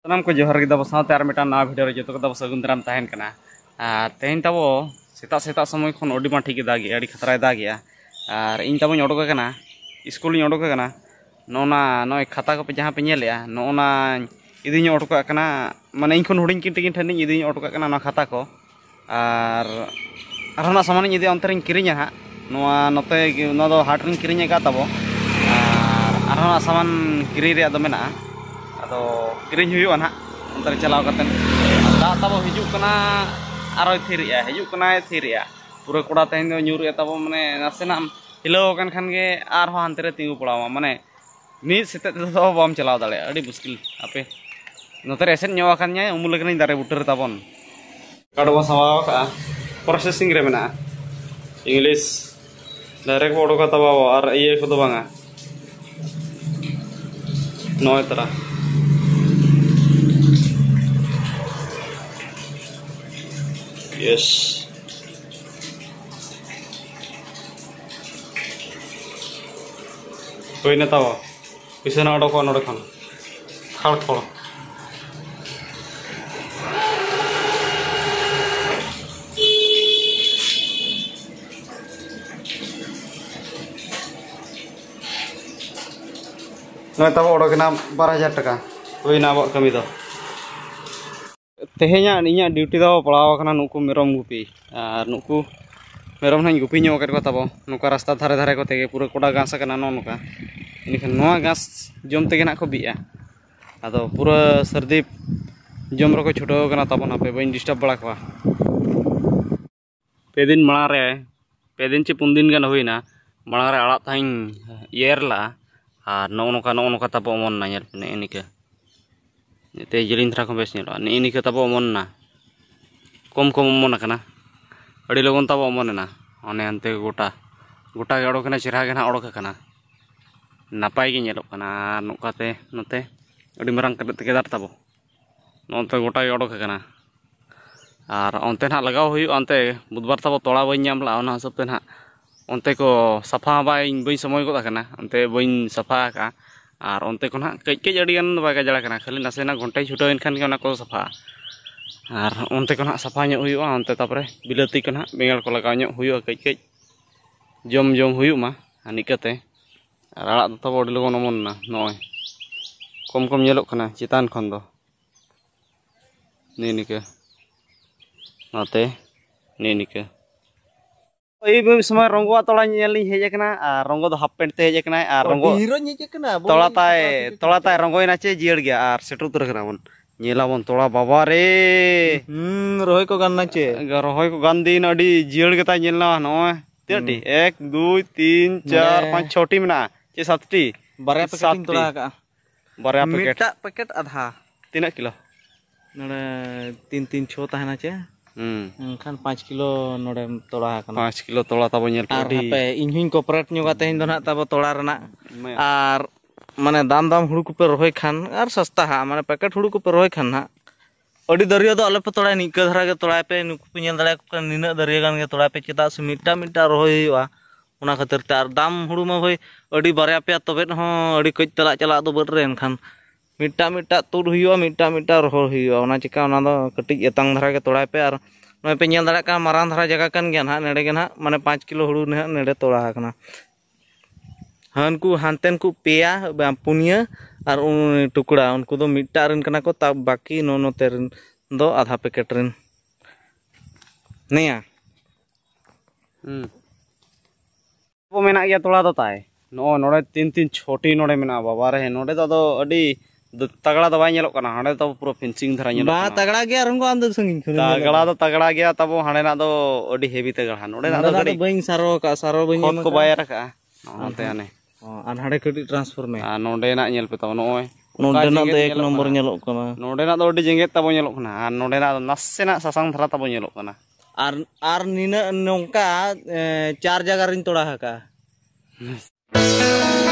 Sanam ko johar kita saute ar metan na video joto ko sagun daram tahen kana. Tehin tabo seta somoy khon odi ma thik dagi adi khatara dagi ar इन तब ओडोक school ओडोक नोना नय खाता को जहाँ पे नेलिया नोना इदी ओडोक माने इन खन हुडिंग किन ठेन इदी ओडोक खाता को और ना सामान इदी अंतर किरिया हा नोआ नते नो दो हाट रिन किरिया का तबो और ना सामान किरि रे दो मेना अदो किरिन हुयु ना अंतर चलाव कतन दा तबो हिजु कना आरो थिरिया हिजु कना थिरिया पूरा कोड़ा तेन न्यूर तब माने नासेना हिलो खान गे और हानते रे तिंगु पड़ावा माने मीद सेते तो बाम चलाव दाड़े अड़ी मुश्किल आपे नोते एसेन न्यो खान उमुल लगनी दारे बुटर ताबन काडबो सवाव का प्रोसेसिंग रे मेना इंग्लिश डायरेक्ट बोडो का तबा और ये को बांगा नय तरा यस कोई ना तब पैसा ना उड़को नोड़े खन खाड़ खोड़ ना तब उड़कना 12,000 टका कोई ना अब कमी दो तेहेኛ इኛ ड्यूटी दो पड़ाव कना नुकु मेरम गुपी और नुकु मेरम ना गुपी ᱧᱚᱜ कर को तब नुका रास्ता धारे धारे को तेगे पूरा कोड़ा घास कना नुका इनखान नोआ घास जम तेगे ना को बिया आदो पूरा सर्दी जम रको छुटाव कना तब पे बइन डिस्टर्ब बड़ा को पे दिन माड़ा रे पे दिन चे 3 दिन गान होइना माड़ा रे आड़ा थाइन येरला और नोका तब अमन ना यार ने इनिका ते जलिन थरा को बेस नेलो ने इनिका तब अमन ना कम अमन कना अड़ी लगन तब अमन ना अने अंते गोटा के ओडो कना चिरा के ना ओडो कना नापाय गे नेलो कना नुकाते नते अड़ी मरंग केदार तब नोते गोटा के ओडो कना और अंते ना लगाव हुई अंते बुधवार तब तोड़ा बइन नामला ओना हिसाब ते ना अंते को सफा बाय बइन समय को कना अंते बइन सफा का और अंते को ना कई अड़ीगान बाय गजड़ा कना खाली नासेना घंटे छुटाव इन खान के को सफा और अंते को ना सफा ᱧᱚᱜ हुई अंते तापरे बिलाती को ना बेंगल को लगाव ᱧᱚᱜ हुई कई जम हुई मा निकाते और आड़ा तब अड़ी लगन अमन ना नय कम ñेलोग कना चितान खन दो निका नाते निका ओई समय रंगवा तोड़ा नेली हेज कना और रंगो दो हाफ पेंट ते हेज कना और रंगो हीरो हेज कना तोड़ा ताय रंगोइना चे जियड़ गया और सेटु उतर कना बन नेला बन तोड़ा बाबा रे रोहय को गानना चे रोहय को गान दिन अडी जियड़ गेता नेलना नय तेटी 1 2 3 4 5 6 टी मेना चे 7 टी बारे पैकेट तोड़ा का बारे पैकेट पैकेट आधा तीना किलो नडे 3 3 6 ताहना चे खान 5 किलो नोडे तोड़ा कना 5 किलो तोड़ा तब नेल अडी पे इनहिन कोऑपरेट न्योगा तेहिन दो ना तब तोड़ा रना और माने दाम हुड़ू को पे रोहय खान और सस्ता हा माने पैकेट हुड़ू को पे रोहय खान ना अडी दरिया दो अले पे तोड़ा निका धरा के तोड़ा पे नुकु पे नेल दाड़ा को निना दरिया गान के तोड़ा पे चिता से मिटा रोहय हुआ ओना खातिर ते और दाम हुड़ू मा भाई अडी बारया पे तबे हो अडी कई चला दो बर रे एनखान मिटा तुड़ हुआ मिटा रोहर हुआ ओना चिका ओना दो कटिज एतांग धरा के तोड़ा पे और नय पे नेल दाड़ा का मारान धरा जगह कान गया ना नेड़े गे ना माने 5 किलो हुड़ू ने नेड़े तोड़ा कना हानकू हानतेन को पेया पुनिया और टुकड़ा उनको दो मिट्टा रन कना को तब बाकी नो तेरन दो आधा पैकेट रन नया वो मेना गया तोड़ा दो ताय नो नोडे 3 छोटी नोडे मेना बाबा रे नोडे दो अडी तगड़ा दवाई नेलो कना हाडे तो पूरा फेंसिंग धरा नेलो बा तगड़ा गया रंगो आंदो संगिन तगड़ा गया तब हाडे ना दो अडी हेवी तगड़ा नोडे ना दो बइन सारो बइन को बायर का ओते आने हाडे कटी ट्रांसफर में नोडे ना नेल पे तब नोय नोडे ना 1 नंबर नेलो कना नोडे ना दो अडी जेंगे तब नेलो कना और नोडे ना नासे ना सासांग धरा तब नेलो कना और निना नोंका 4 जगह रिन तोड़ा का